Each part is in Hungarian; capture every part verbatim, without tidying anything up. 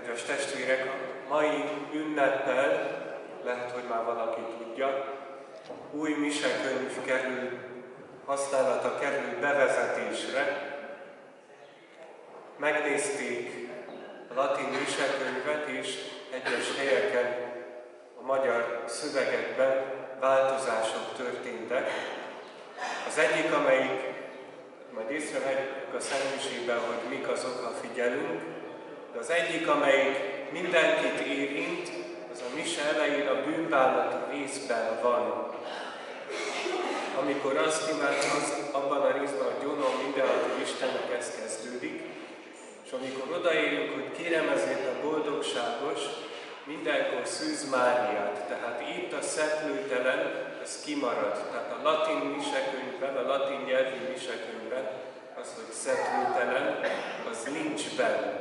Kedves testvérek, a mai ünneppel, lehet, hogy már valaki tudja, új misekönyv kerül, használata kerül bevezetésre. Megnézték a latin misekönyvet, és egyes helyeken a magyar szövegekben változások történtek. Az egyik, amelyik, majd észrevehetjük a Szentmisében, hogy mik azok, ha figyelünk, de az egyik, amelyik mindenkit érint, az a mise elején a bűnbánat részben van. Amikor azt imádkoz, abban a részben, hogy gyónom mindenható Istennek, ez kezdődik, és amikor odaérünk, hogy kérem ezért a boldogságos, mindenkor Szűz Máriát, tehát itt a szeplőtelen, ez kimarad. Tehát a latin misekönyvben, a latin nyelvű misekönyvben az, hogy szeplőtelen, az nincs benne.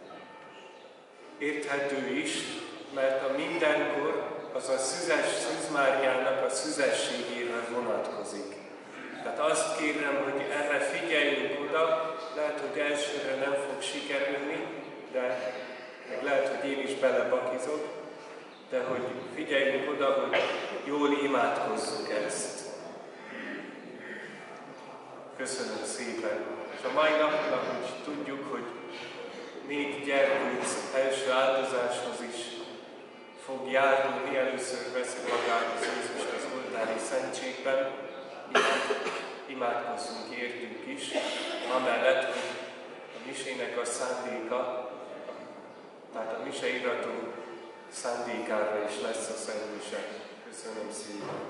Érthető is, mert a mindenkor az a szüzes, Szűz Máriának a szüzességére vonatkozik. Tehát azt kérem, hogy erre figyeljünk oda, lehet, hogy elsőre nem fog sikerülni, de meg lehet, hogy én is belebakizok, de hogy figyeljünk oda, hogy jól imádkozzuk ezt. Köszönöm szépen. És a mai napnak úgy tudjuk, hogy négy gyerkőc első áldozáshoz is fog járulni, először veszi magához Jézus az oltári szentségben. Imádkozzunk értünk is, amellett, hogy a misének a szándéka, tehát a miseiratú szándékára is lesz a Szent Mise. Köszönöm szépen!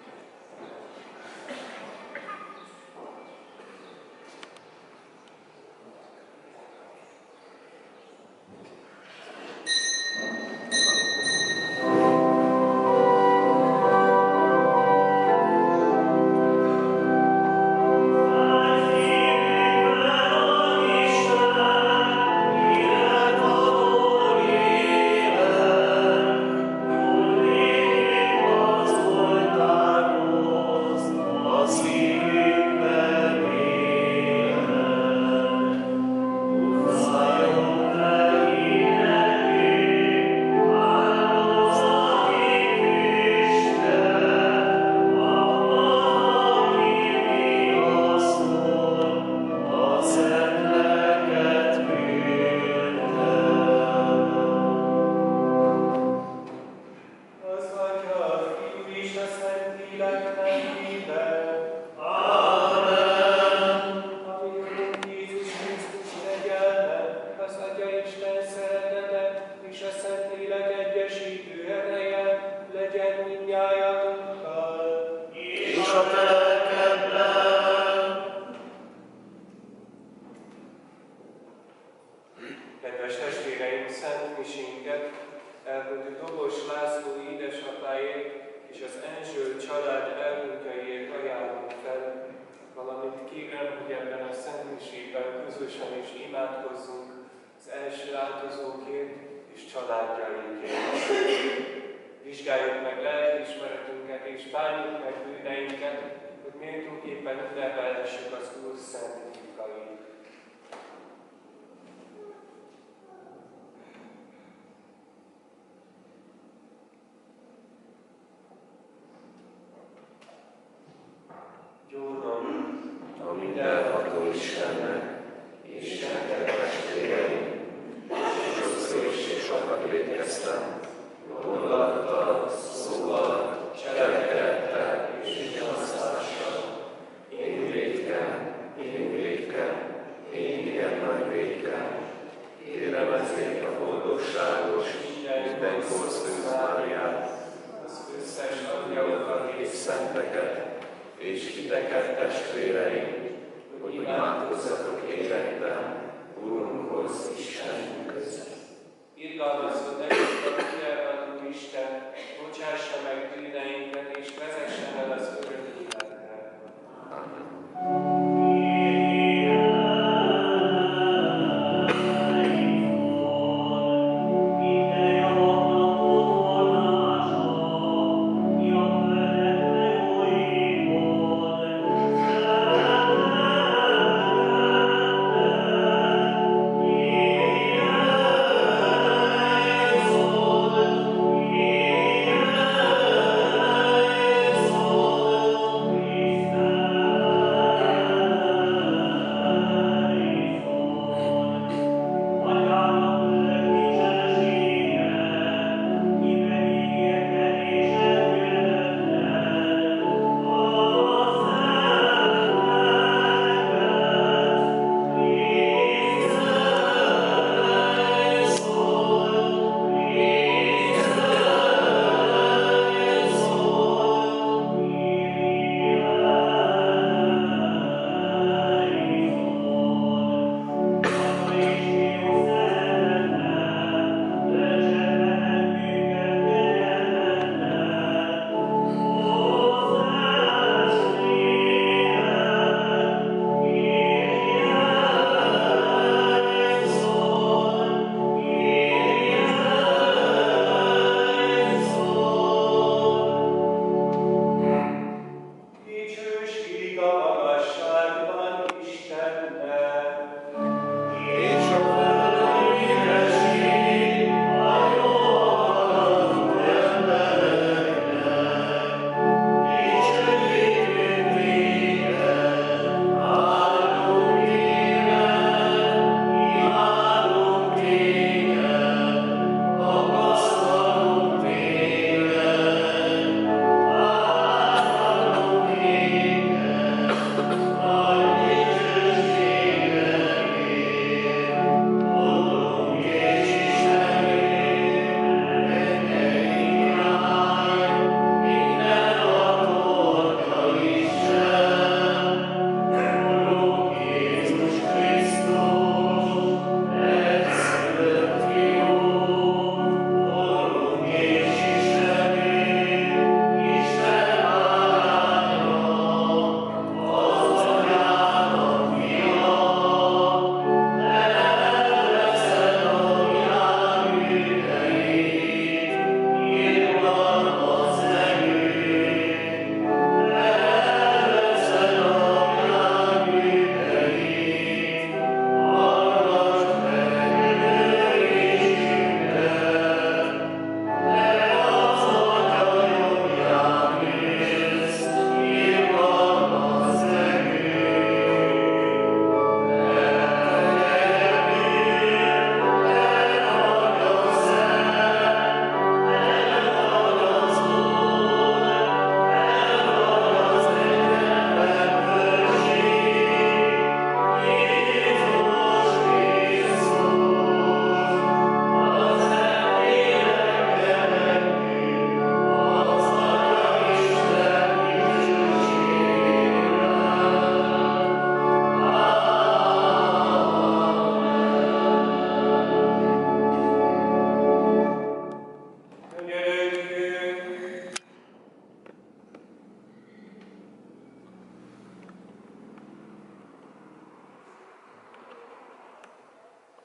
Vizsgáljuk meg lelkiismeretünket és bánjuk meg bűneinket, hogy méltóképpen ünnepelhessük az Úr szent titkait. Gyónom a mindenható Istennek, Isten kedves testvéreim, sokszor is sokat vétkeztem, gondolattal, szóval, cselekedettel és gyanasztással. Én vétkem, én vétkem, én igen nagy vétkem. Kérem ezért a boldogságos, mindenkor Szűz Máriát, az összes angyalokat és szenteket, és titeket, testvéreim, hogy imádkozzatok érettem Urunkhoz, Istenünkhöz. Irgalmazzon nekünk a mindenható Isten, bocsássa meg bűneinket és vezessen el az örök életre. Amen. Amen.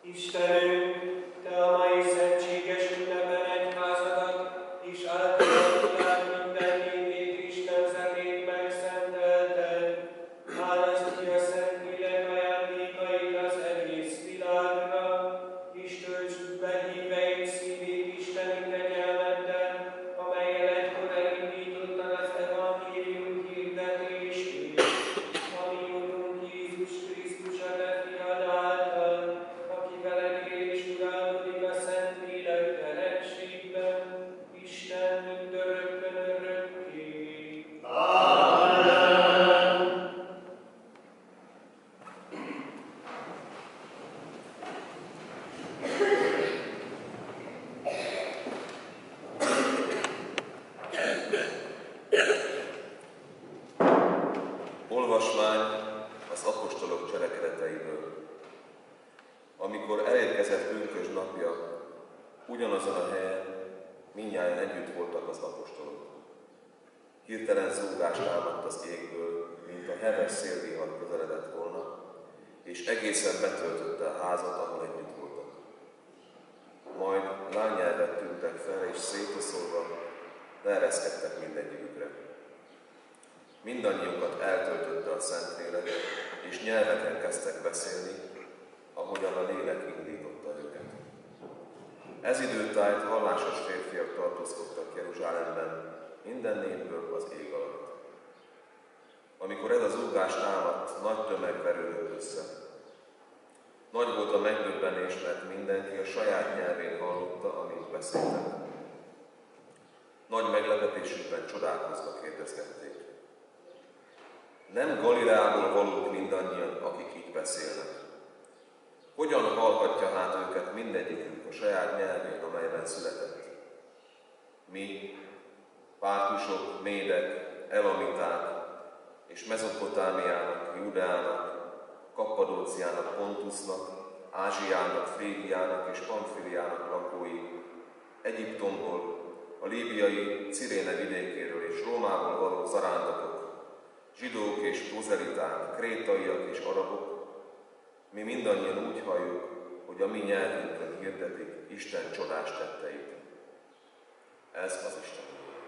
Istenünk, Te a mai szentséges ünnepen egyházadat, és általad világ minden népét Isten szemét megszentelted. Válaszd ki a Szentlélek ajándékait az egész világra, és töltsd be híveink szívét isteni kegyelmeddel, amellyel egykor elindítottad az evangélium hirdetését, ami Urunk Jézus Krisztus a Te fiad által, aki veled él és uralkodik a Szentlélekkel egységben, Isten mindörökkön örökké. Amen. Olvasmány az apostolok cselekedeteiből. Amikor elérkezett pünkösd napja, ugyanazon a helyen mindnyájan együtt voltak az apostolok. Hirtelen zúgás támadt az égből, mint a heves szélvihar közeledett volna, és egészen betöltötte a házat, ahol együtt voltak. Majd lánynyelvek tűntek fel, és szétoszolva leereszkedtek mindegyikükre. Mindannyiukat eltöltötte a Szentlélek, és nyelveken kezdtek beszélni, ahogyan a lélek indította őket. Ez időtájt vallásos férfiak tartózkodtak Jeruzsálemben, minden népből az ég alatt. Amikor ez az zúgás támadt, nagy tömeg verődött össze. Nagy volt a megdöbbenés, mert mindenki a saját nyelvén hallotta, amit beszéltek. Nagy meglepetésükben csodálkozva kérdezgették: nem Galileából valók mindannyian, akik így beszélnek? Hogyan hallhatja hát őket mindegyikünk a saját nyelvén, amelyben született? Mi, pártusok, médek, elamiták, és Mezopotámiának, Judeának, Kappadóciának, Pontusnak, Ázsiának, Frígiának és Pamfiliának lakói, Egyiptomból, a líbiai Ciréne vidékéről és Rómából való zarándokok, zsidók és prozeliták, krétaiak és arabok, mi mindannyian úgy halljuk, hogy a mi nyelvünkön hirdetik Isten csodás tetteit. Ez az Isten.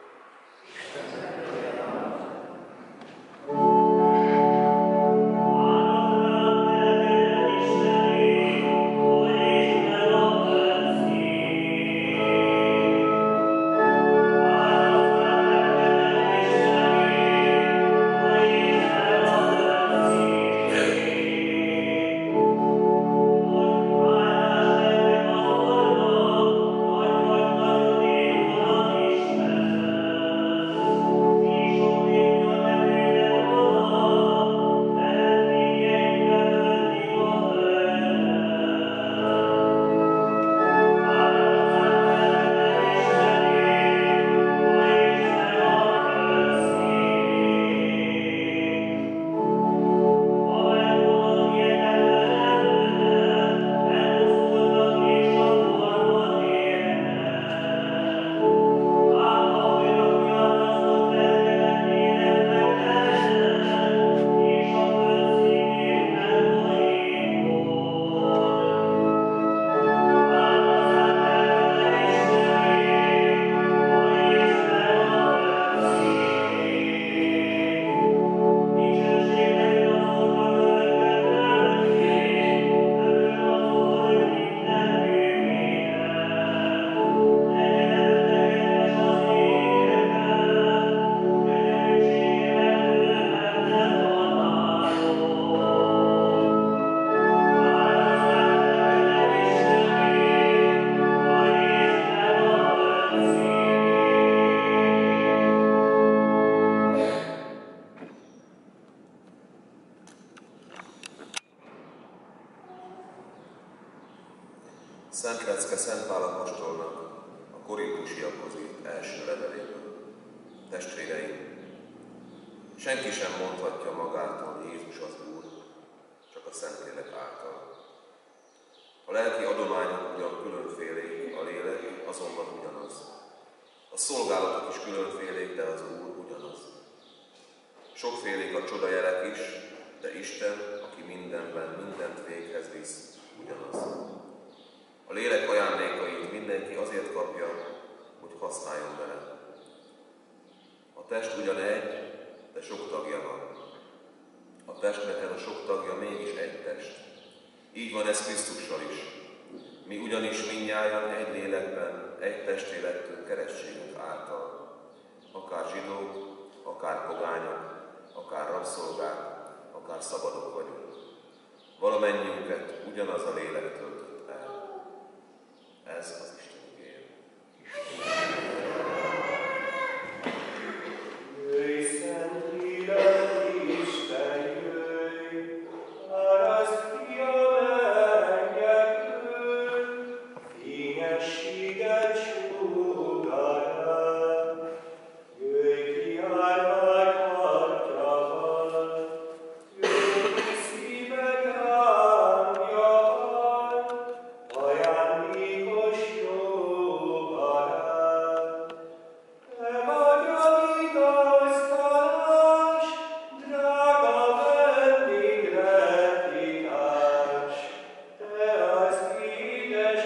Szent Lecke Szent Pál apostolnak a korintusiakhoz írt első leveléből. Testvéreim, senki sem mondhatja magától Jézus az Úr, csak a Szentlélek által. A lelki adományok ugyan különfélék, a lélek azonban ugyanaz. A szolgálatok is különfélék, de az Úr ugyanaz. Sokfélék a csodajelek is, de Isten, aki mindenben mindent véghez visz, ugyanaz. A lélek ajándékait mindenki azért kapja, hogy használjon vele. A test ugyan egy, de sok tagja van. A testnek a sok tagja mégis egy test. Így van ez Krisztussal is. Mi ugyanis mindnyájan egy lélekben, egy testé lettünk keresztségünk által. Akár zsidók, akár pogányok, akár rabszolgák, akár szabadok vagyunk. Valamennyiünket ugyanaz a lélek töltött el. Ez az Isten igéje. Jöjj, Szent Lélek, Isten, jöjj, árazd ki a mennyekből fényességet sugárát. Jöjj ki árvány hartjával, jöjj ki szívek ámjával, ajándékos jó barát. Te vagy a vigasztalás, drága vendégletikás, te az édes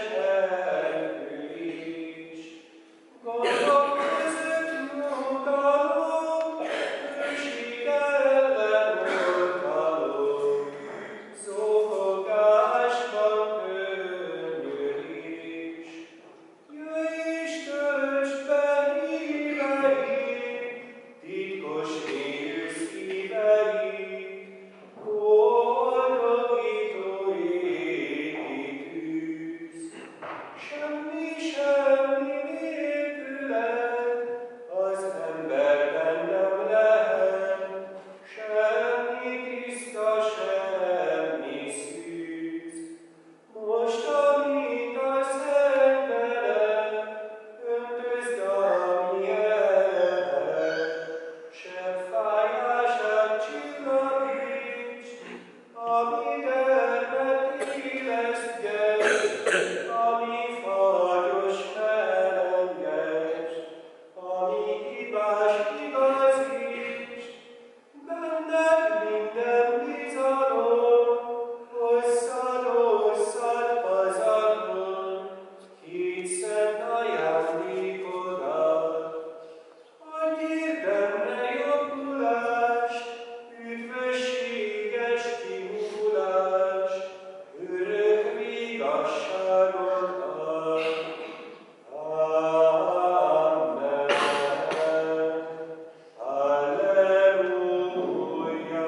elkülés. Gondok között nyugalom, őség ellen oltalom, zokogásban könnyörés. Jöjj és töltsd be híveit, titkos élő szíveit, boldogító égi tűz. Semmi, semmi nélküled az emberben nem lehet, semmi tiszta, semmi szűz. Most, amint a Szent Bele, öntözd a mi elemet, sebb fájását csillapíts, ami dermet élesztges, ami fagyos felengess, ami hibás igazíts. Benned minden bizalom, hosszad, hosszad pazarlom, hit szent ajándékodat. Adj érdemre jobbulást, üdvösséges kimulást, örök vigasságodat. Amen. Halleluja.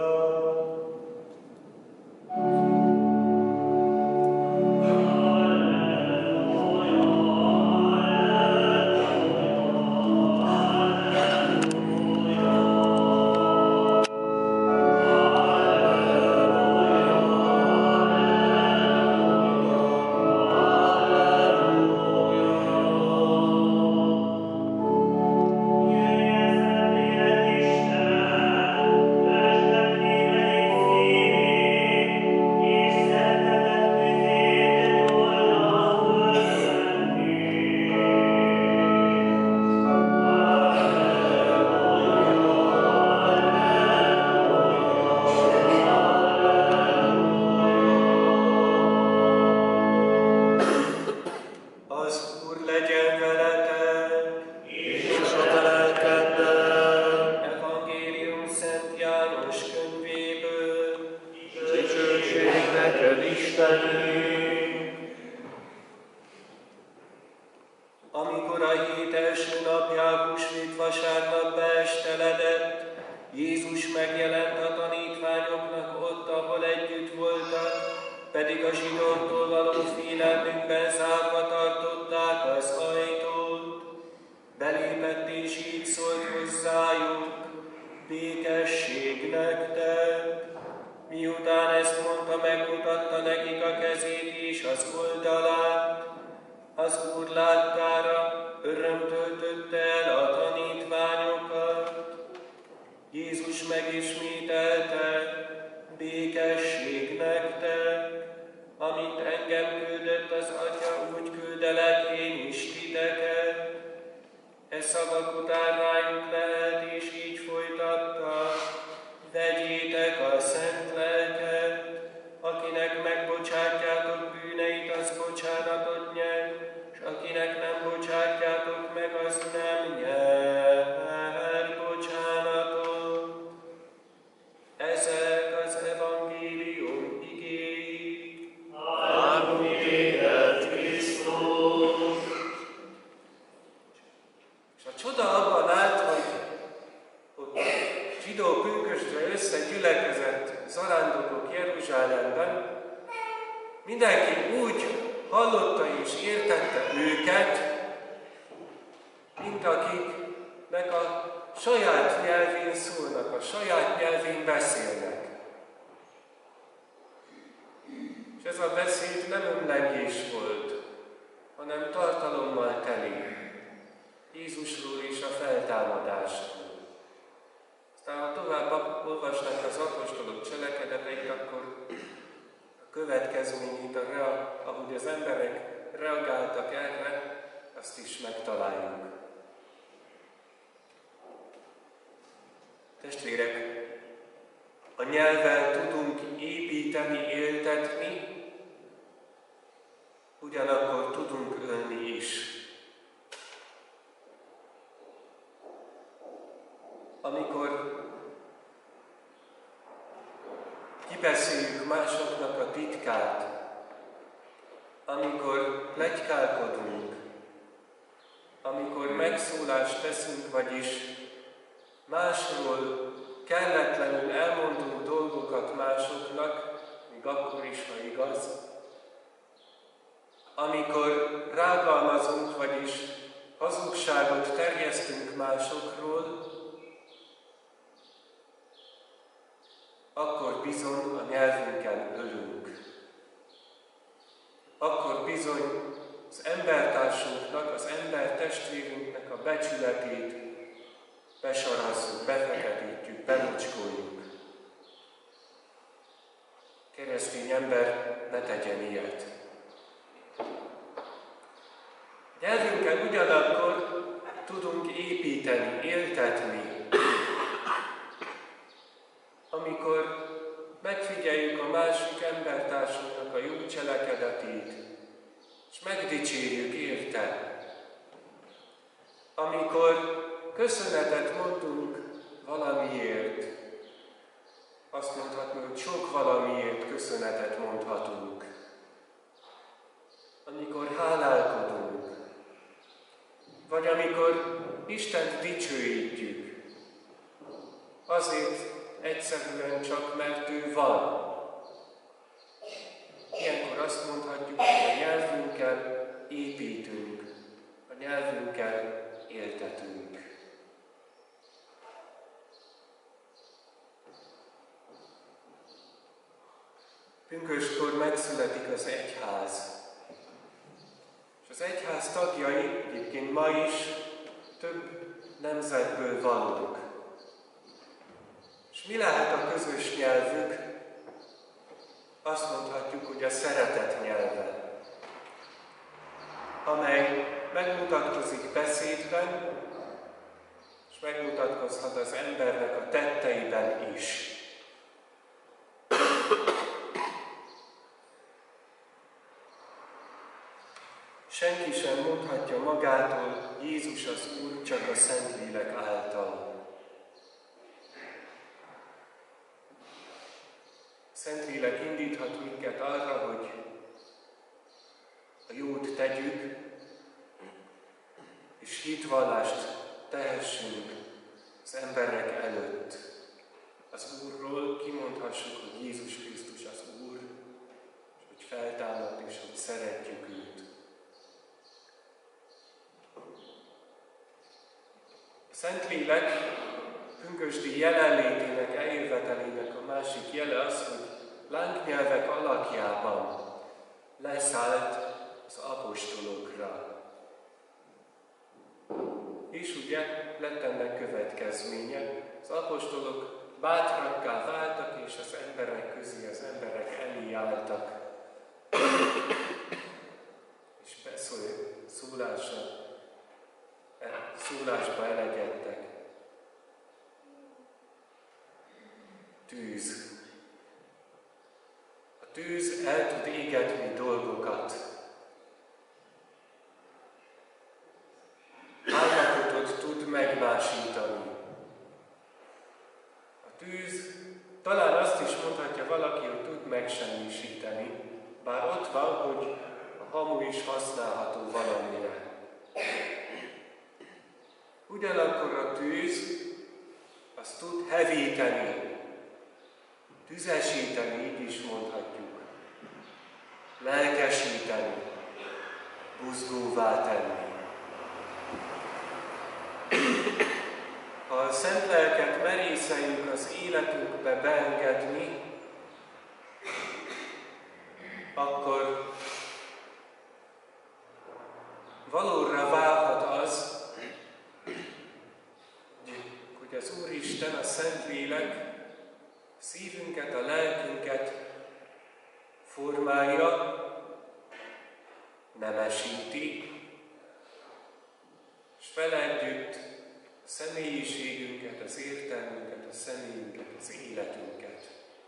Az Úr legyen veletek, és a te lelkeddel. Evangélium Szent János könyvéből. Dicsőség neked, Istenünk! Amikor a hét első napján húsvét vasárnap beesteledett, Jézus megjelent a tanítványoknak ott, ahol együtt voltak, pedig a zsidóktól való félelmükben zárva tartották az ajtót. Belépett és így szólt hozzájuk: békesség nektek! Miután ezt mondta, megmutatta nekik a kezét és az oldalát. Az Úr láttára öröm töltötte el a tanítványokat. Jézus megismételte: békesség nektek! Amint engem küldött az Atya, úgy küldelek én is titeket. E szavak után rájuk lehet, és így folytatta: vegyétek a Szent Lelket, akinek megbocsátjátok bűneit, az bocsánat zsidó pünkösdre összegyülekezett zarándokok Jeruzsálemben, mindenki úgy hallotta és értette őket, mint akiknek a saját nyelvén szólnak, a saját nyelvén beszélnek. És ez a beszéd nem önlengés volt, hanem tartalommal teli. Jézusról és a feltámadásról. Aztán ha tovább olvasnak az apostolok cselekedeteit, akkor a következményét, a rea, ahogy az emberek reagáltak erre, azt is megtaláljuk. Testvérek, a nyelvvel tudunk építeni, éltetni, ugyanakkor tudunk ölni is. Amikor kibeszéljük másoknak a titkát, amikor pletykálkodunk, amikor megszólást teszünk, vagyis másról kelletlenül elmondunk dolgokat másoknak, még akkor is, ha igaz, amikor rágalmazunk, vagyis hazugságot terjesztünk másokról, akkor bizony a nyelvünkkel ölünk. Akkor bizony az embertársunknak, az ember testvérünknek a becsületét besarazzuk, befeketítjük, bemucskoljuk. Keresztény ember ne tegyen ilyet. Nyelvünkkel ugyanakkor tudunk építeni, éltetni. Amikor megfigyeljük a másik embertársunknak a jó cselekedetét, és megdicsérjük érte. Amikor köszönetet mondunk valamiért, azt mondhatni, hogy sok valamiért köszönetet mondhatunk. Amikor hálálkodunk, vagy amikor Istent dicsőítjük, azért egyszerűen csak, mert ő van. Ilyenkor azt mondhatjuk, hogy a nyelvünkkel építünk, a nyelvünkkel éltetünk. Pünköstkor megszületik az egyház. És az egyház tagjai egyébként ma is több nemzetből valók. És mi lehet a közös nyelvük? Azt mondhatjuk, hogy a szeretet nyelve, amely megmutatkozik beszédben, és megmutatkozhat az embernek a tetteiben is. Senki sem mondhatja magától, Jézus az Úr, csak a Szentlélek által. Szentlélek indíthat minket arra, hogy a jót tegyük, és hitvallást tehessünk az emberek előtt. Az Úrról kimondhassuk, hogy Jézus Krisztus az Úr, és hogy feltámadt, és hogy szeretjük őt. A Szentlélek pünkösdi jelenlétének, eljövetelének a másik jele az, hogy lángnyelvek alakjában leszállt az apostolokra. És ugye lett ennek következménye. Az apostolok bátrakká váltak, és az emberek közé, az emberek elé álltak. És beszólásra, szólásba elegyedtek. Tűz. A tűz el tud égetni dolgokat. Állapotot tud megmásítani. A tűz talán azt is mondhatja valaki, hogy tud megsemmisíteni, bár ott van, hogy a hamu is használható valamire. Ugyanakkor a tűz, a az tud hevíteni, tüzesíteni, így is mondhatjuk, lelkesíteni, buzgóvá tenni. Ha a Szent Lelket merészeljük az életünkbe beengedni, akkor valóra válhat az, hogy az Úristen, a Szentlélek szívünket, a lelkünket formálja, nemesíti, és vele együtt a személyiségünket, az értelmünket, a személyünket, az életünket.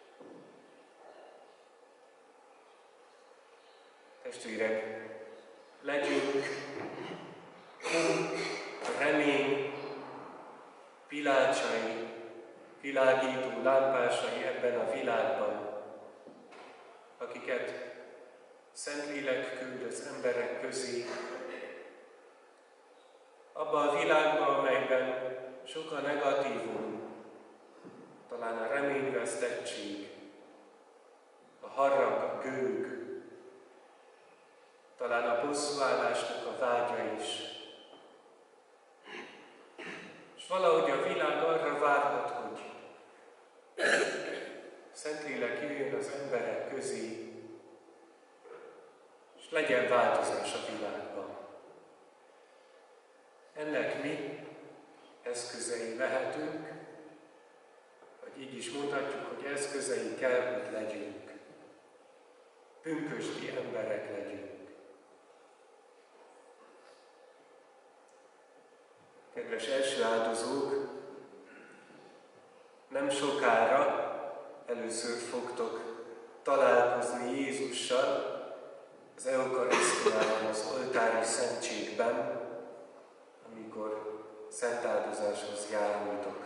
Testvérek, legyünk remény világsai, világító lámpásai ebben a világban, akiket Szentlélek küld az emberek közé, abban a világban, amelyben sok a negatívum, talán a reményvesztettség, a harag, a gőg, talán a bosszúállásnak a vágya is. És valahogy a világ arra várhat, hogy Szentlélek jöjjön az emberek közé, és legyen változás a világban. Ennek mi eszközei lehetünk, vagy így is mondhatjuk, hogy eszközei kell, hogy legyünk. Pünkösdi emberek legyünk. Kedves első áldozók, nem sokára először fogtok találkozni Jézussal az eukarisztiában, az oltári szentségben, amikor szentáldozáshoz járultok.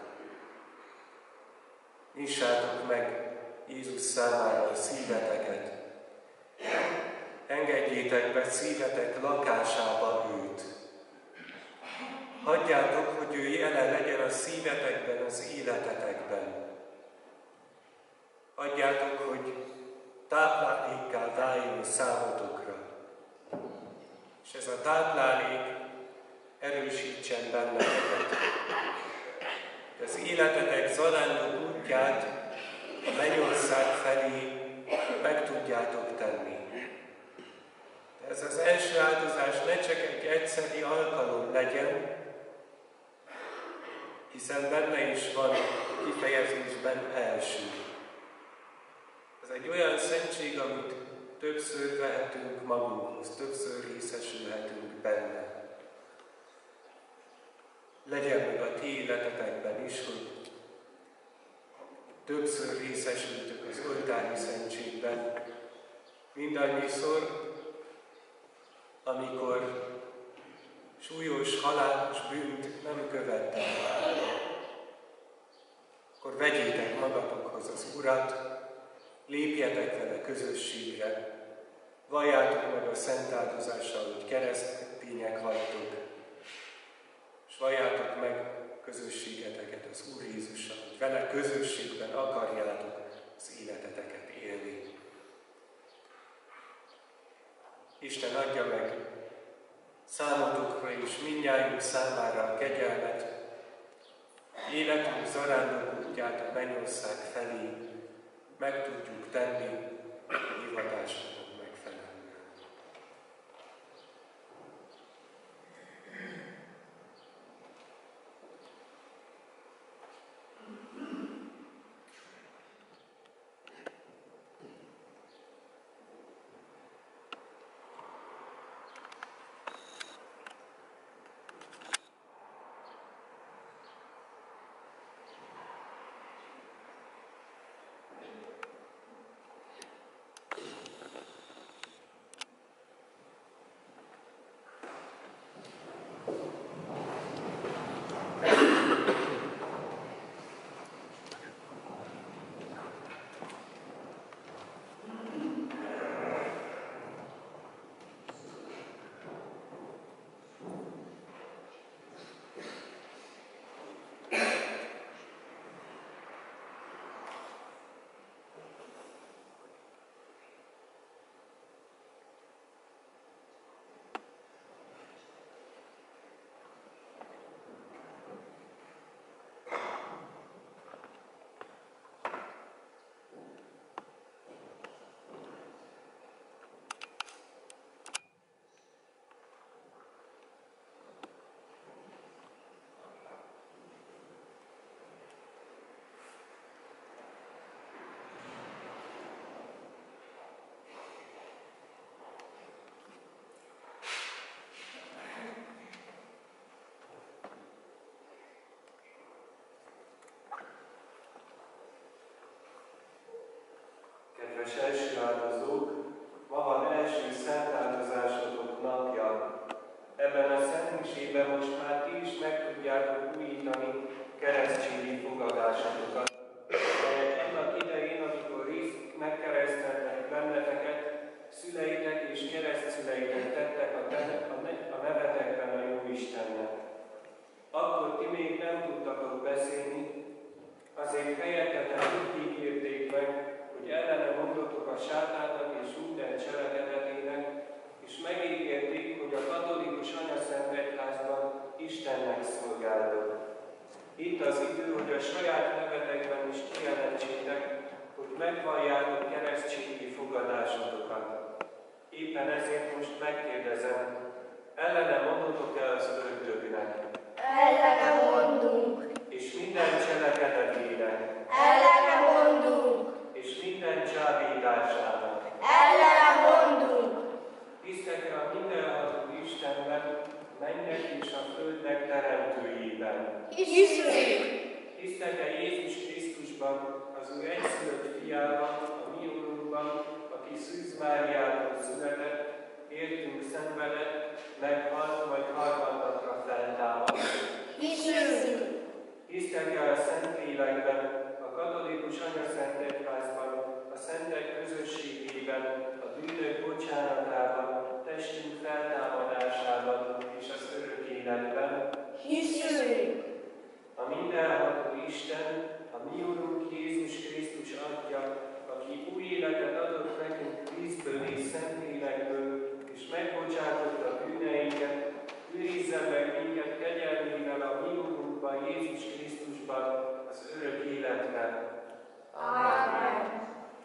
Nyissátok meg Jézus számára a szíveteket, engedjétek be szívetek lakásába őt. Hagyjátok, hogy ő jelen legyen a szívetekben, az életetekben. Hagyjátok, hogy táplálékká váljon számotokra. És ez a táplálék erősítsen benneteket. Az életetek zarándok útját a mennyország felé meg tudjátok tenni. De ez az első áldozás ne csak egy egyszeri alkalom legyen, hiszen benne is van kifejezésben első. Ez egy olyan szentség, amit többször vehetünk magunkhoz, többször részesülhetünk benne. Legyen meg a ti életetekben is, hogy többször részesültök az oltári szentségben, mindannyiszor, amikor súlyos, halálos bűnt nem követtek el. Akkor vegyétek magatokhoz az Urat, lépjetek vele közösségre, valljátok meg a szent áldozással, hogy keresztények vagytok, és valljátok meg közösségeteket az Úr Jézussal, hogy vele közösségben akarjátok az életeteket élni. Isten adja meg számotokra és mindnyájunk számára a kegyelmet, életünk zarándok útját a mennyország felé meg tudjuk tenni hivatásnak megfelelően. Kedves első áldozók, ma van első szentáldozásotok napja. Ebben a szentmisében most már ti is meg tudjátok újítani keresztségi fogadásotokat. Annak idején, amikor részt megkereszteltek benneteket, szüleitek és keresztszüleitek tettek a, te, a, ne, a nevetekben a Jóistennek. Akkor ti még nem tudtatok beszélni, azért helyettetek úgy ígérték meg, hogy ellene mondotok a sátának és minden cselekedetének, és megígérték, hogy a katolikus anyaszent egyházban Istennek szolgáltok. Itt az idő, hogy a saját nevetekben is kijelentsétek, hogy megvalljátok keresztségi fogadásotokat. Éppen ezért most megkérdezem, ellene mondotok-e az ördögnek? Ellene mondunk. És minden cselekedetének? Ellene mondunk. És minden csábításának? Ellene mondunk. Hisztek-e a mindenható Istenben, mennek és a földnek teremtőjében? Hiszünk. Hisztek-e Jézus Krisztusban, az ő egyszülött fiában, a mi Urunkban, aki Szűz Máriától született, értünk szenvedett, meghalt, majd harmadnapra feltámadt? Hiszünk. Hisztek-e a Szentlélekben, a katolikus anyaszent egyházban, a szentek közösségében, a bűnök bocsánatában, testünk feltámadásában és az örök életben? Hiszünk. A mindenható Isten, a mi Urunk Jézus Krisztus Atya, aki új életet adott nekünk vízből és Szentlélekből, és megbocsátotta bűneinket, őrizzen meg minket kegyelmével a mi Urunkban, Jézus Krisztusban, az örök életre. Amen.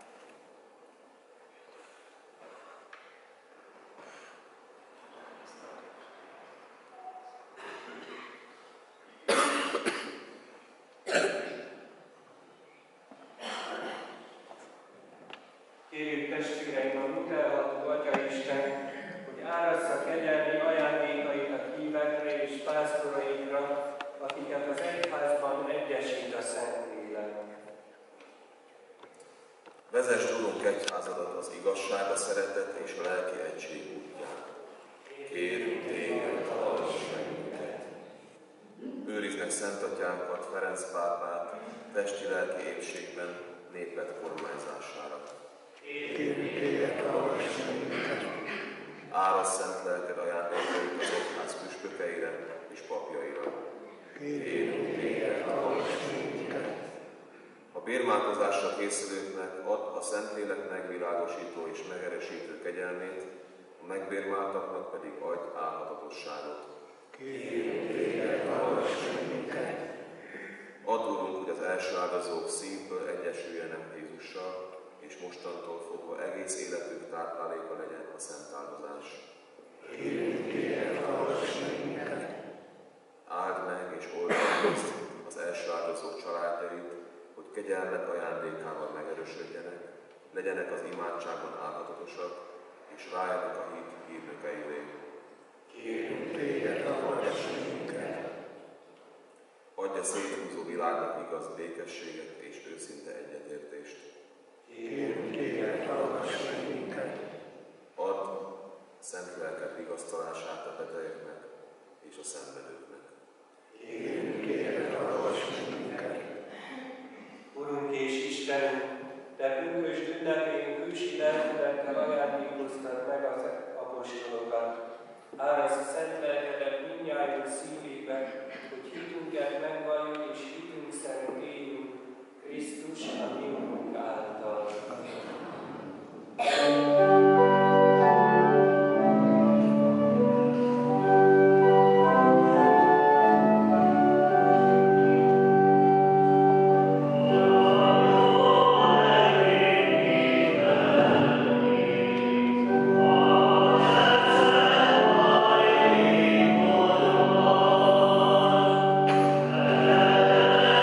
Kérjük testvéreim, a mindenható Atyaisten, hogy árassza kegyelmi ajándékait a hívekre és pásztoraikra, akiket az egyházban egyesít a Szentlélek. Vezesd, Urunk, egyházadat az igazság, a szeretet és a lelki egység útján. Kérünk téged, hallgass meg minket. Őrizd meg Szent Atyánkat, Ferenc pápát, testi-lelki épségben, népet kormányzására. Kérünk téged, hallgass meg minket. Árasz szent lelked ajándékait az egyház püspökeire és papjaira. Kérünk téged, hallgass meg minket. A bérmálkozásra készülőknek add a Szentlélek megvilágosító és megeresítő kegyelmét, a megbérmáltaknak pedig adj álhatatosságot. Kérünk téged, hallgass meg minket. Add, Urunk, hogy az első áldozók szívből egyesüljenek Jézussal, és mostantól fogva egész életük tápláléka legyen a szent áldozás. Kérünk téged, hallgass meg minket. Áld meg és old meg az első áldozók családjait, hogy kegyelmed ajándékával megerősödjenek, legyenek az imádságban állhatatosak, és váljanak a hit hírnökeivé. Kérünk téged, hallgass meg minket. Adj a széthúzó világnak igaz békességet és őszinte egyetértést. Kérünk téged, hallgass meg minket. Add szent lelked vigasztalását a betegeknek és a szenvedőknek. Kérünk téged, hallgass meg minket. Urunk és Istenünk, Te pünkösd ünnepén hűsi lelkülettel ajándékoztad meg az apostolokat. Árasz a szent lelkedet mindnyájunk szívébe, hogy hitünket megvalljuk és hitünk szerint éljünk Krisztus, a mi Urunk által. Amen.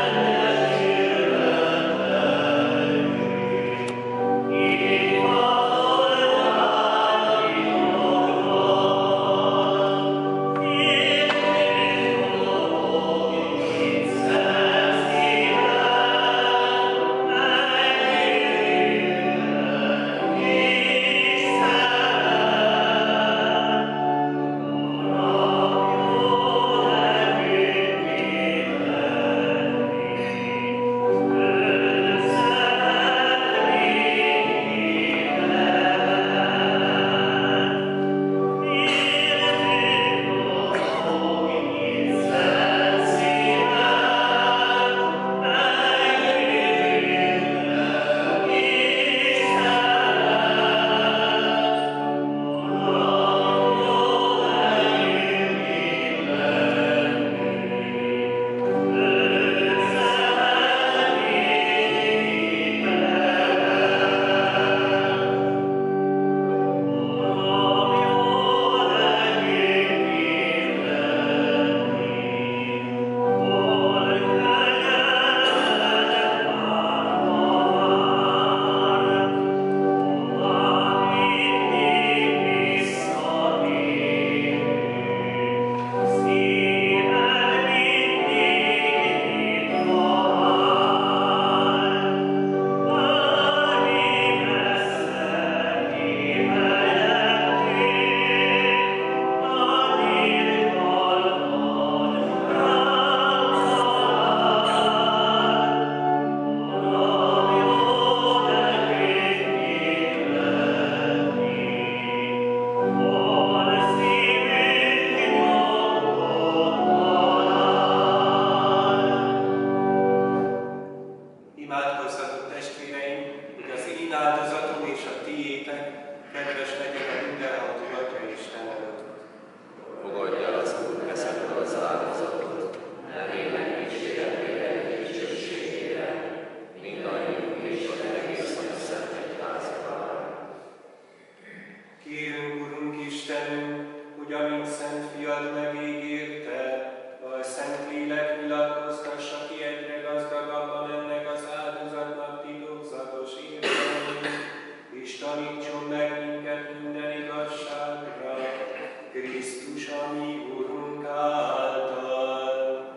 áldozhatott testvéreim, hogy az én áldozatom és a tiétek kedves legyen a mindenható Atya Isten előtt. Fogadja az Úr kezedből az áldozatot, nevének dicsőségére, dicsőségére, mindannyiunk és az egész nagy szent egyházban. Kérünk, Urunk Istenünk, hogy amint Szent Fiad megígérte, a Szent Lélek nyilatkoztassa ki egyre gazdagabban ennek az áldozatnak titokzatos értelmét, és tanítson meg minket minden igazságra, Krisztus, a mi Urunk által.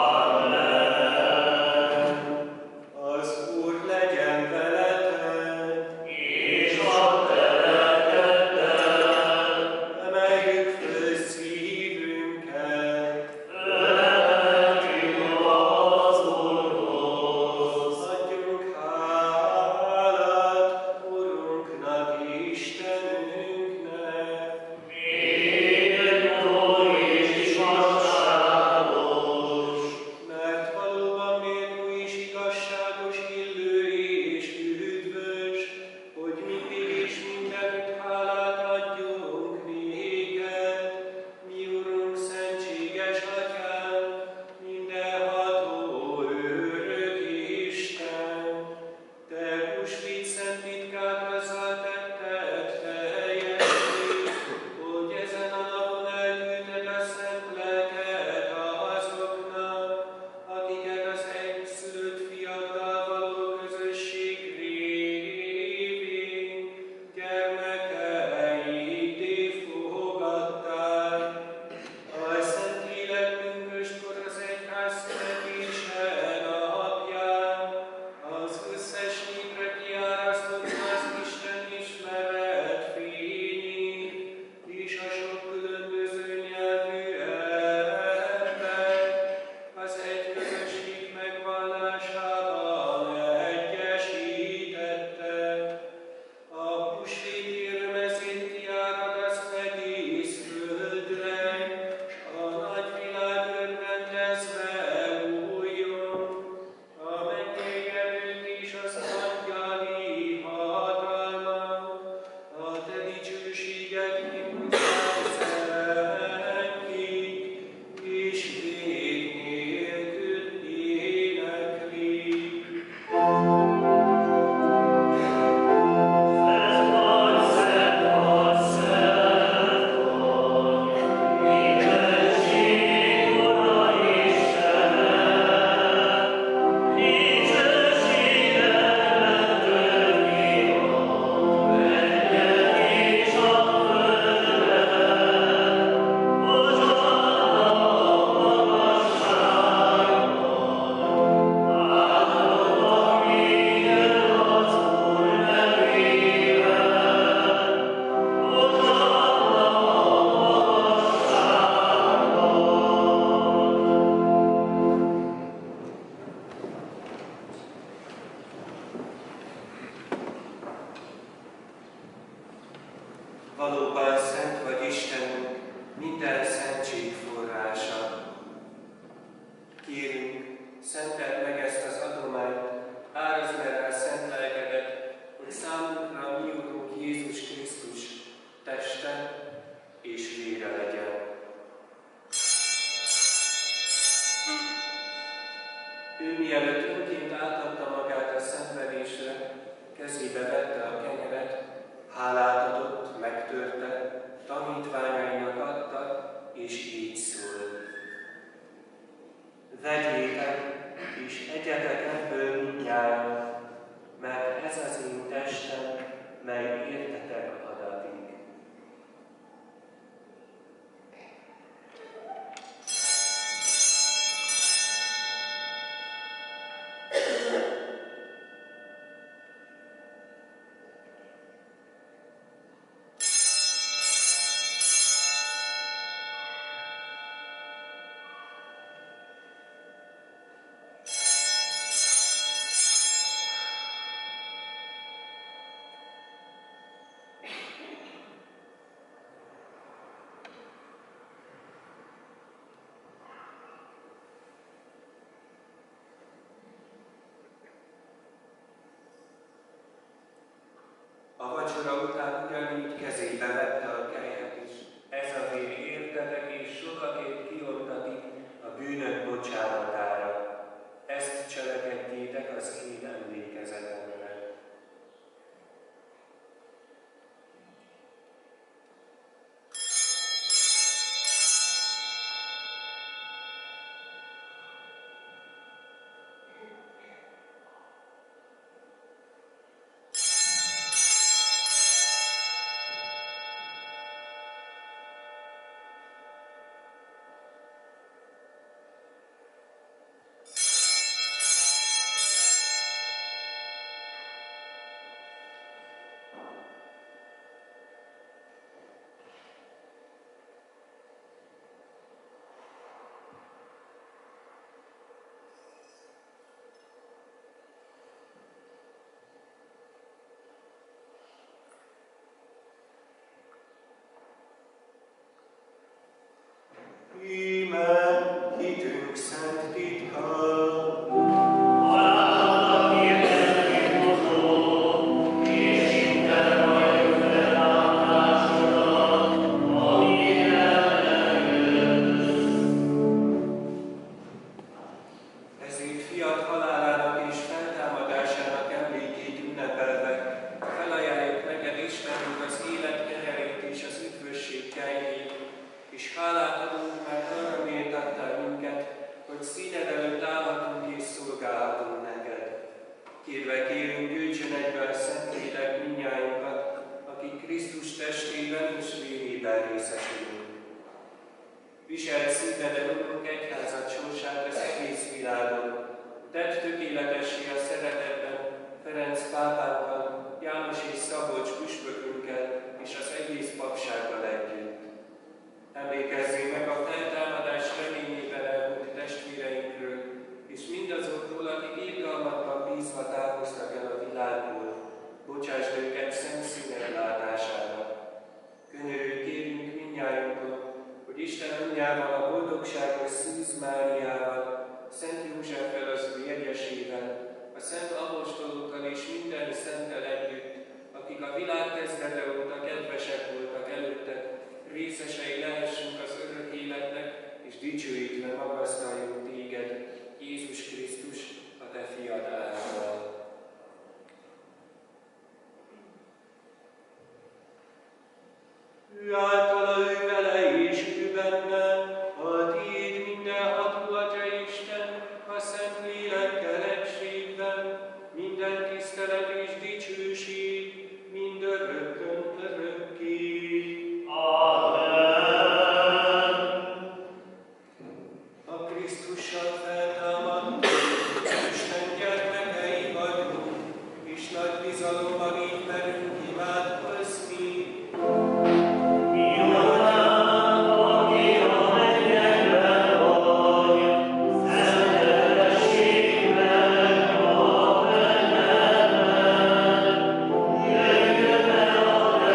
Amen. Az Úr legyen veletek, És a te lelkeddel. emeljük föl szívünket, Felemeltünk az Úrhoz. adjunk hálát Urunknak, Istenünknek. Méltó és igazságos. Mert valóban méltó és igazságos, illő és üdvös, hogy mindig és mindenütt hálát adjunk néked, mi Urunk, szentséges Atyánk, mindenható örök Isten. Te húsvét szent titkát azzal tetted teljesé, hogy ezen a napon elküldted a szent lelket azoknak, akiket az egyszülött fiaddal való közösség révén gyermekeidé fogadtál. A Szent Lélek pünköstkor az egyház születése napján az összes népre kiárasztotta az Isten ismeret fényét, és a sok különböző nyelvű ember az egy közösség megvallásában egyesítette. A húsvét érmezét kiáragaszt egész földre, s a nagy világ örvendezve újjon. A mennyei erők és az angyali hatalmak, a te dicsőséged impuszál szentik, és vég nélkül éneklik. Szent vagy, szent vagy, szent vagy, mindenség Ura Istenem, dicsőségedben törni van, menjen és a földön, hozanna a magasságban, áldott minden az Úr nevében, hozanna a magasságban. Valóban szent vagy Istenünk, minden szentség forrása. Kérünk, szenteld meg ezt az adományt, árazd meg rá szent lelkedet, hogy számunkra a mi Urunk Jézus Krisztus teste és vére legyen. Ő mielőtt önként átadta magát a szenvedésre, kezébe vette a kenyeret, hálát adott, megtörte, A vacsora után ugyanígy kezébe vette a kelyhet is. Ez a vér értetek és sokakért kiontatik a bűnök bocsánatára. Ezt cselekedjétek az én emlékezetemre. Íme hitünk szent titka. Ezért fiat halálának és feltámadásának emlékét ünnepelve felajánljuk neked Istenünk az élet kenyerét és az üdvösség kejhét, és hálát adunk, mert arra méltattál minket, hogy színed előtt állhatunk és szolgálhatunk neked. Kérve kérünk, gyűjtsön egybe a Szentlélek mindnyájunkat, akik Krisztus testében és vérében részesülünk. Viselt szíveden, Urunk, egyházat sorsát az egész világon. Tedd tökéletessé a szeretetben Ferenc pápánkkal, János és Szabolcs püspökünkkel és az egész papsággal együtt. Emlékezzél meg a feltámadás reményében elmúlt testvéreinkről, és mindazokról, akik irgalmatban bízva távoztak el a világból. Bocsásd őket szent színed látására. Könyörülj kérünk mindnyájunkon, hogy Isten anyjával, a boldogságos Szűz Máriával, Szent Józseffel az ő jegyesével, a szent apostolokkal és minden szenttel együtt, akik a világ kezdete óta kedvesek voltak előtted, részesei lehessünk az örök életnek, és dicsőítve magasztaljuk téged, Jézus Krisztus, a te fiad által. Ő általa, ő vele és ő benne, a tiéd mindenható Atya Isten, a Szent Lélekkel egységben, minden tisztelet és dicsőség, mindörökkön örökké. A Krisztussal feltámadt, Isten gyermekei vagyunk, és nagy bizalommal így merünk imádkozni. Amen.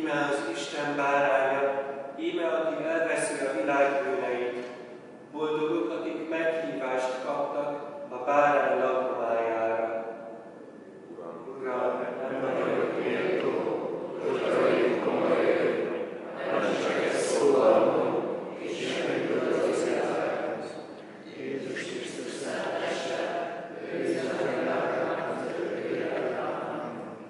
íme az Isten báránya, íme aki elveszi a világ bűneit. Boldogok, akik meghívást kaptak a bárány lakomájára. Uram, Nem vagyok méltó, hogy rajunk majd, hanem csak egy szóval, és megüldöz az életet. Jézus Krisztus szentese, őrizzen a világnak az ő életben.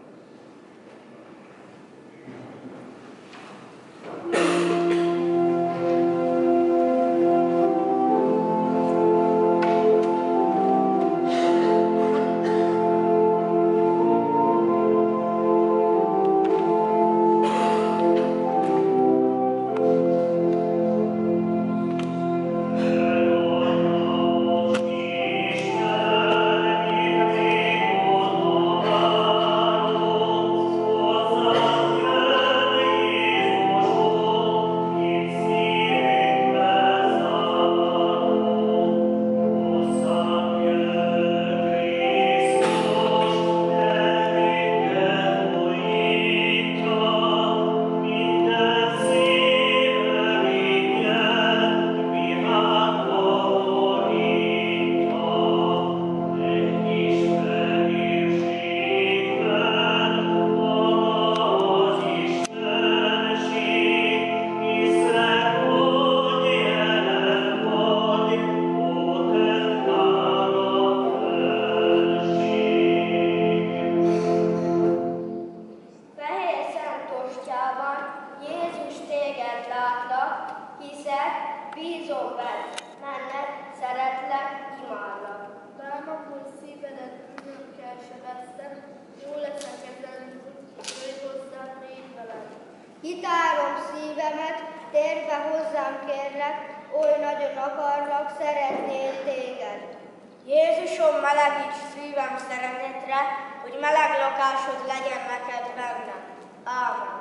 Kitálom szívemet, térj be hozzám kérlek, oly nagyon akarlak, szeretnél téged. Jézusom, melegíts szívem szeretetre, hogy meleg lakásod legyen neked benne. Ámen.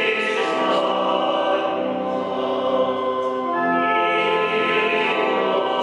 Oh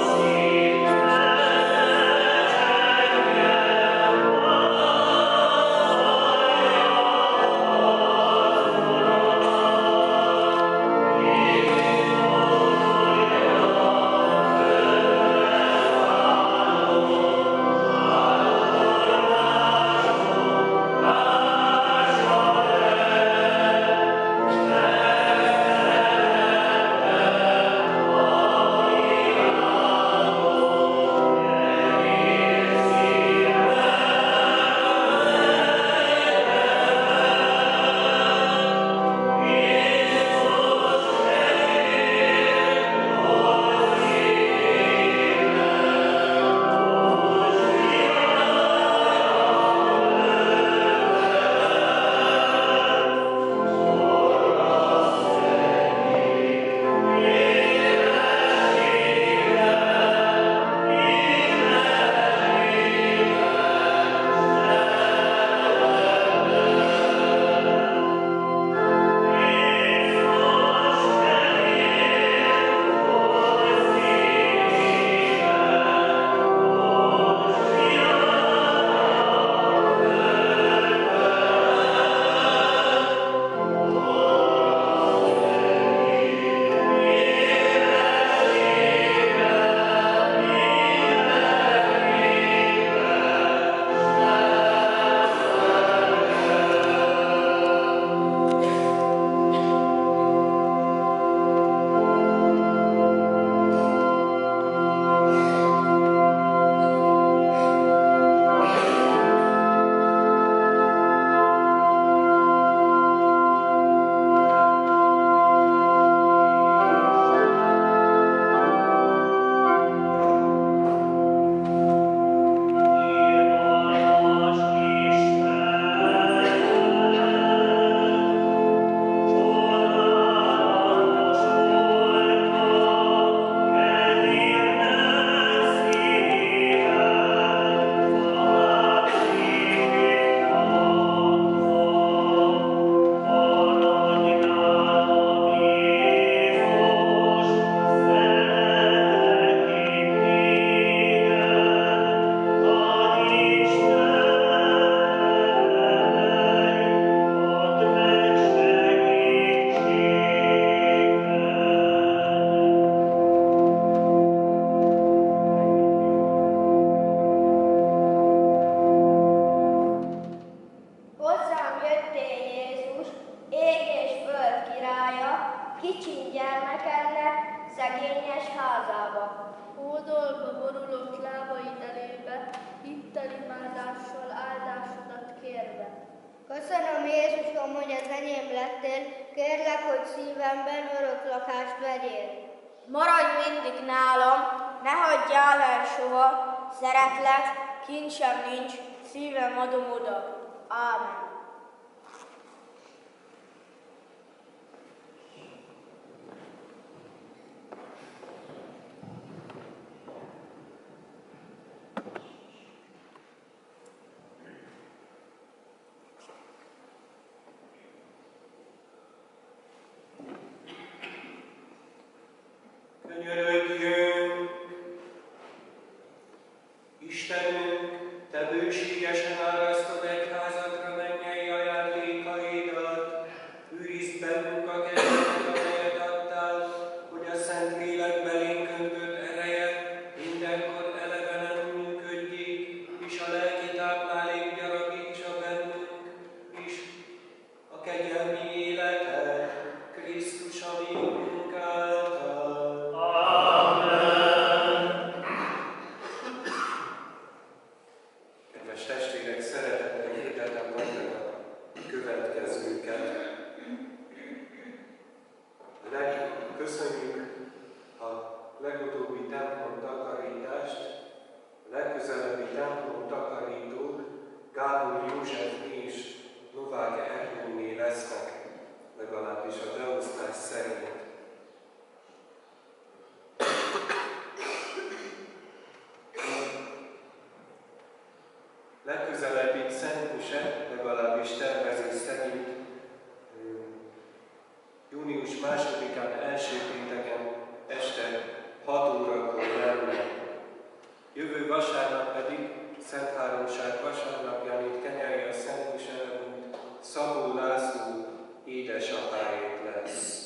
Köszönöm Jézusom, hogy az enyém lettél, kérlek, hogy szívemben örök lakást vegyél. Maradj mindig nálam, ne hagyjál el soha, szeretlek, kincsem nincs, szívem adom oda. Ámen. Könyörögjünk! Istenünk, Te bőségesen árasztod egyházadra mennyei ajándékaidat, őrizd bennünk a kegyelmet, amelyet adtál, hogy a Szent Lélek belénk öntött ereje mindenkor elevenen működjék, és a lelki táplálék gyarapítsa bennünk is a kegyelmi életet, Krisztus a mi Urunk által. Kedves testvérek, szeretettel hirdetem nektek a következőket. Köszönjük a legutóbbi templom takarítást. A legközelebbi templom takarítók Gábor József és Novák Ervőné lesznek, legalábbis a beosztás szerint. Legközelebbi Szent Mise, legalábbis tervezés szerint június másodikán első pénteken este hat órakor lenne. Jövő vasárnap pedig Szent Háromság vasárnapján itt kenyeri a Szent Mise előtt Szabó László édesapáét lesz.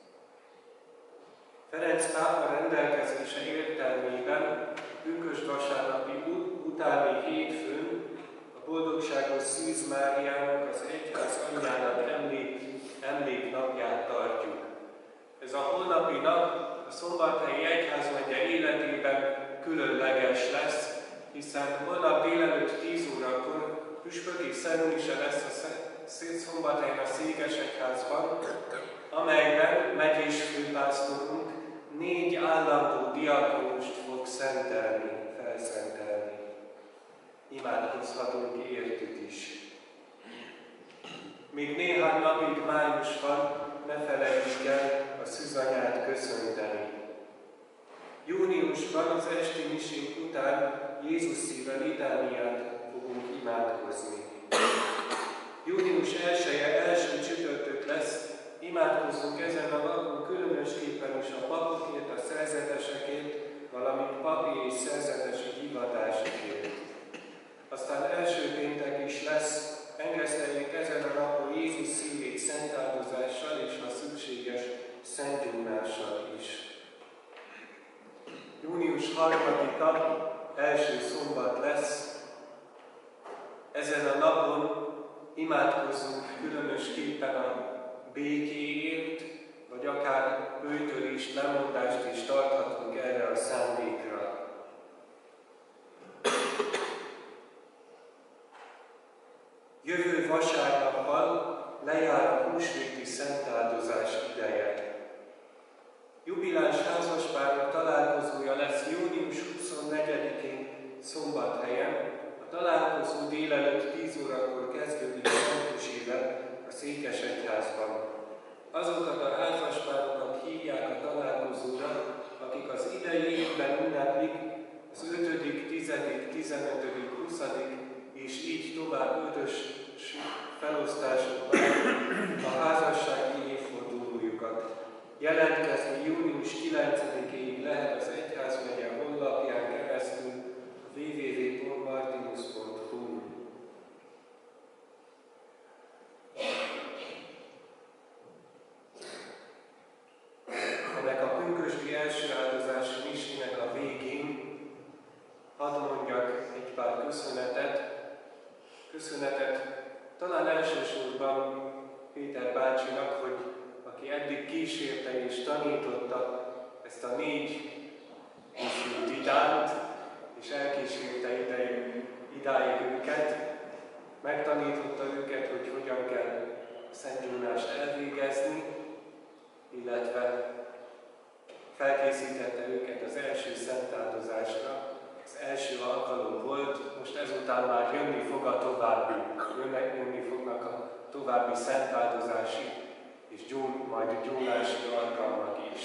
Ferenc pápa rendelkezése értelmében pünkösd vasárnapi ut- utáni hétfőn a Boldogságos Szűz Máriának, az Egyház anyjának emlék, emléknapját tartjuk. Ez a holnapi nap a Szombathelyi Egyházmegye életében különleges lesz, hiszen holnap délelőtt tíz órakor püspöki szentmise lesz a Szombathelyen a Székesegyházban, amelyben megyés főpásztorunk négy állandó diakónust fog szentelni, felszentelni. Imádkozhatunk értük is. Még néhány napig május van, ne felejtsük el a szűzanyát köszönteni. Júniusban az esti misék után Jézus szíve litániát fogunk imádkozni. Június elseje első csütörtök lesz, imádkozzunk ezen a napon különösképpen is a papokért, a szerzetesekért, valamint papi és szerzetesi hivatásokért. Aztán első péntek is lesz, engeszteljék ezen a napon Jézus szívét szentáldozással és ha szükséges szentgyónással is. Június harmadika első szombat lesz. Ezen a napon imádkozzunk különösképpen a békéért, vagy akár bőtölést, lemondást is tarthatunk erre a szándékra. Jövő vasárnappal lejár a húsvéti szentáldozás ideje. Jubiláns házaspárok találkozója lesz június huszonnegyedikén Szombathelyen. A találkozó délelőtt tíz órakor kezdődik a szentmisével a Székesegyházban. Azokat a házaspárokat hívják a találkozóra, akik az idei évben ünneplik az ötödik, tizedik, tizenötödik, huszadik és így tovább ötös felosztásokban a házassági évfordulójukat. Jelentkezni június kilencedikéig lehet az Egyházmegye honlapján keresztül a double-u double-u double pont martinus pont hu. Ennek a pünkösdi első áldozási misének a végén hadd mondjak egy pár köszönetet. Köszönetet talán elsősorban Péter bácsinak, hogy aki eddig kísérte és tanította ezt a négy misű didánt, és elkísérte ideig, idáig őket, megtanította őket, hogy szentgyónást elvégezni, illetve felkészítette őket az első szentáldozásra. Az első alkalom volt, most ezután már jönni fog a további, jönnek, jönni fognak a további szentáldozási és gyón, majd gyónási alkalmak is.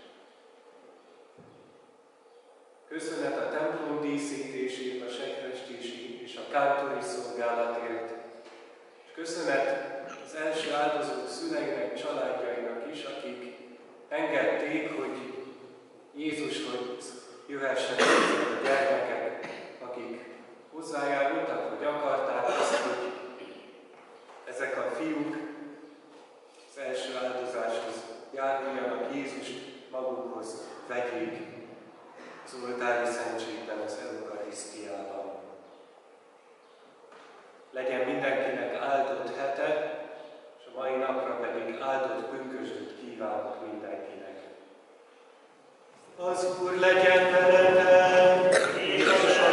Köszönet a templom díszítését, a sekrestését és a kántori szolgálatért. És köszönet az első áldozók szüleinek, családjainak is, akik engedték, hogy Jézushoz jöhessenek a gyermekek, akik hozzájárultak, hogy akarták azt, hogy ezek a fiúk az első áldozáshoz járuljanak, Jézust magukhoz vegyék az oltári szentségben, az eukarisztiában. Legyen mindenkinek áldott hete, és a mai napra pedig áldott pünkösdöt kívánok mindenkinek. Az Úr legyen veletek, és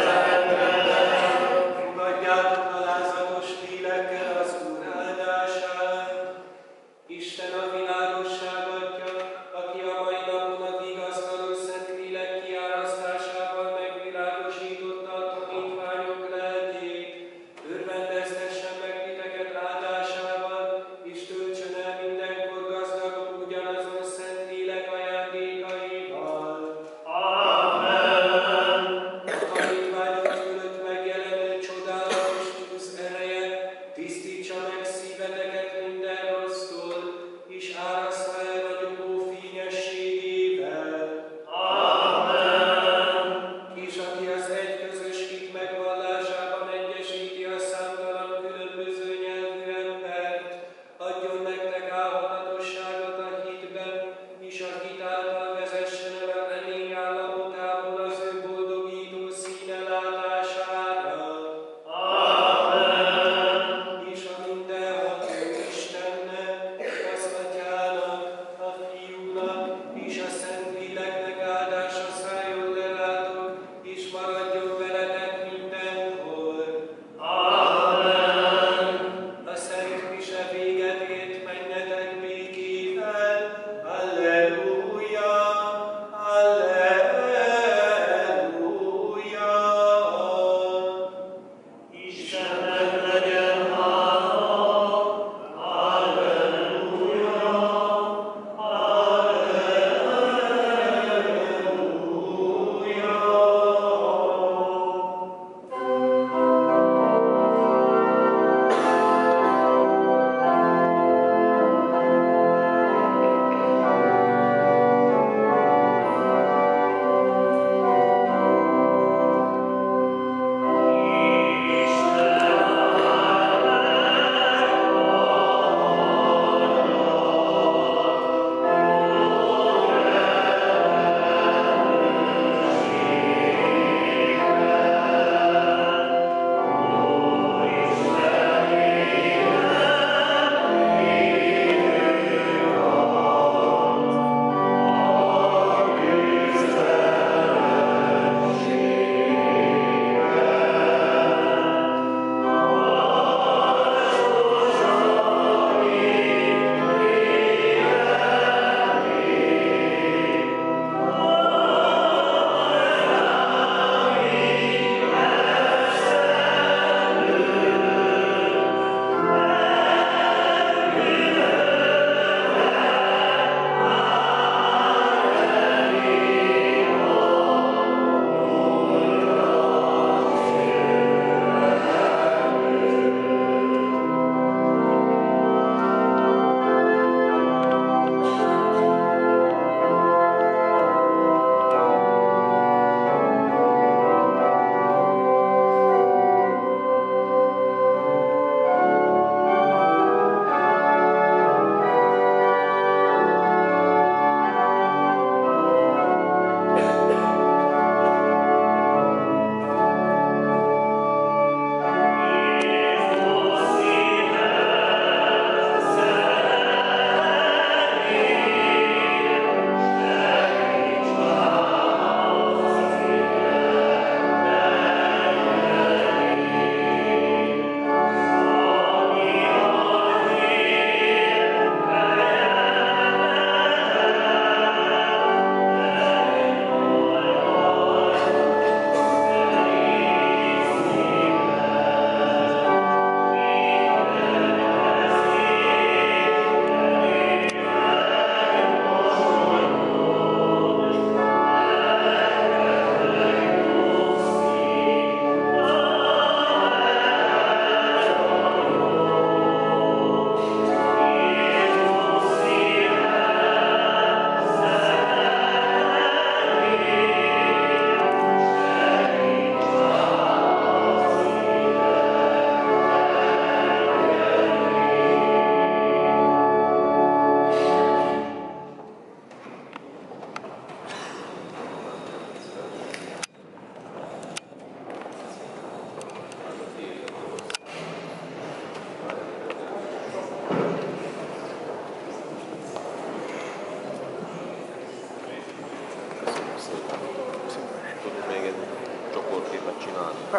fogadjátok alázatos lélekkel az Úr áldását. Isten a világosság Atya, aki a mai napon a vigasztaló Szentlélek kiárasztásával megvilágosította a tanítványok lelkét, örvendeztessen meg titeket áldásával, és töltsön el mindenkor gazdagok ugyanazon Szentlélek ajándékaival. Amen.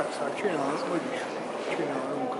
játsszál, csinálunk, úgyis csinálunk.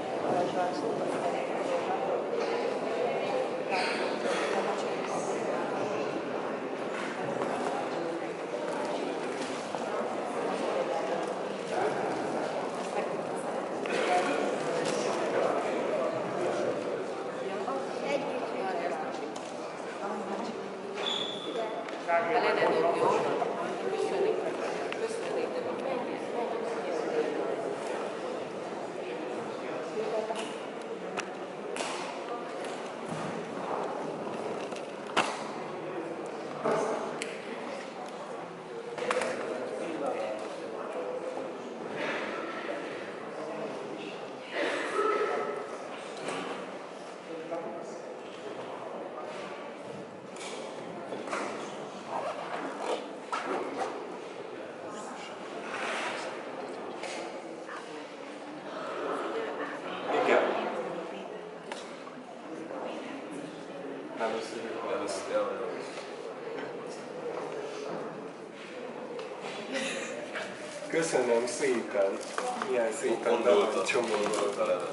Köszönöm szépen, milyen szépen be van csomagolva.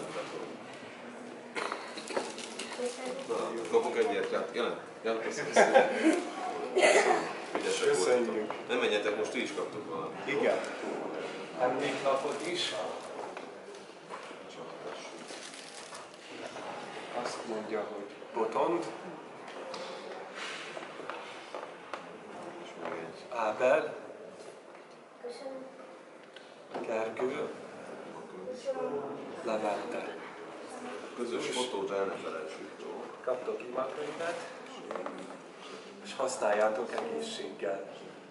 Kapok egyet rá. Jelen? Jelen, köszönöm szépen. Köszönjük. Nem menjetek, most ti is kaptok valamit. Igen. Emléklapot is. Azt mondja, hogy Botond. Ábel. Gergő. Levente. Közös fotót el ne felejtsük. Kaptok imakönyvet, és használjátok egészséggel.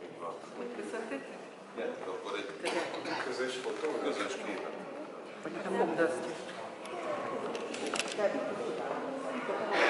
Gyertek akkor egy Közös fotó? közös képet. Hogy nekem mondd ezt.